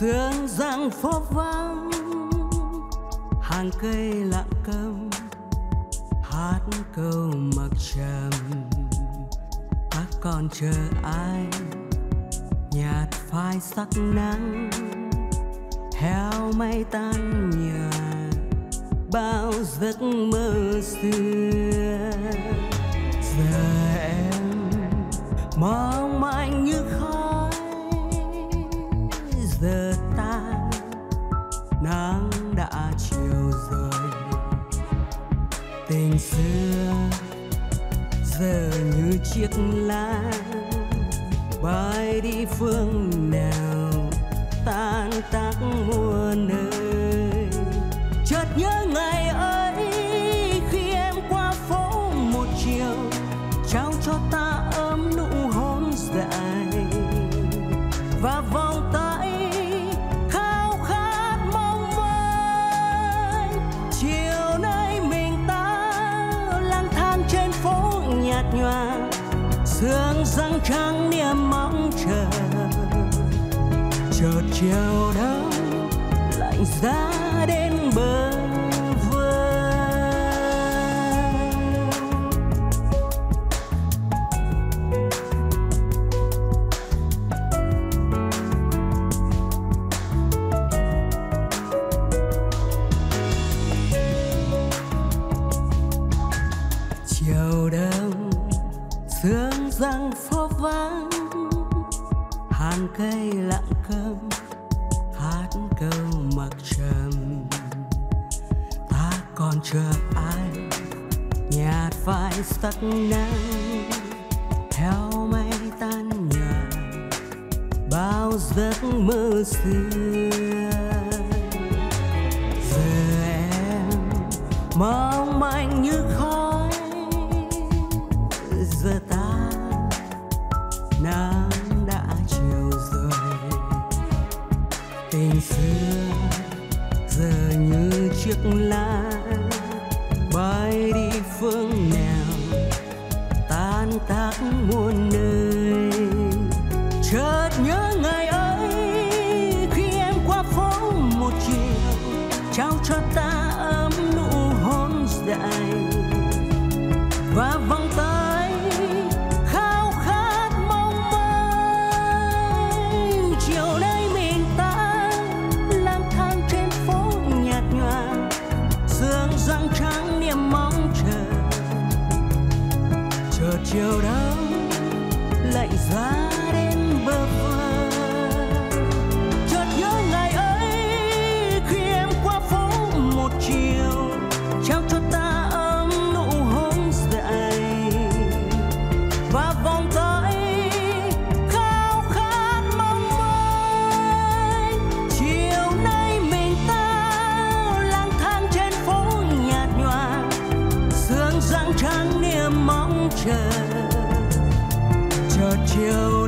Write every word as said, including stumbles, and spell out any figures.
sương giăng phố vắng, hàng cây lặng câm hát câu mặc trầm. Ta còn chờ ai nhạt phai sắc nắng, theo mây tan nhòa bao giấc mơ xưa. Giờ em mong manh như khói, giờ ta nắng đã chiều rồi. Tình xưa giờ như chiếc lá bay đi phương nào, tan tác muôn nơi. Chợt nhớ ngày ấy khi em qua phố một chiều, trao cho ta ấm nụ hôn dài và vòng tay khao khát mong manh. Chiều nay mình ta lang thang trên phố nhạt nhòa, sương răng trắng niềm mong chờ. Chợt chiều đông lạnh giá đến bờ vơ. Chiều đông sương răng phố vắng, hàng cây lặng câm hát câu mặc trầm. Ta còn chờ ai nhạt phai sắc nắng, theo mây tan nhòa bao giấc mơ xưa. Giờ em mong manh như khói, giờ ta nắng đã chiều rồi. Tình xưa giờ như chiếc lá bay đi phương nào, tan tác muôn nơi. Chợt nhớ ngày ấy khi em qua phố một chiều, trao cho ta ấm nụ hôn dài và vòng tay khao khát mong manh. Chiều nay mình ta lang thang trên phố nhạt nhòa, sương răng trắng niềm mong chờ. Chợt chiều đông lạnh giá đến bờ vơ. Chợt nhớ ngày ấy khi em qua phố một chiều, trao cho ta ấm nụ hôn dài và vòng tay khao khát mong manh. Chiều nay mình ta lang thang trên phố nhạt nhòa, sương răng trắng niềm mong chờ. Chợt chiều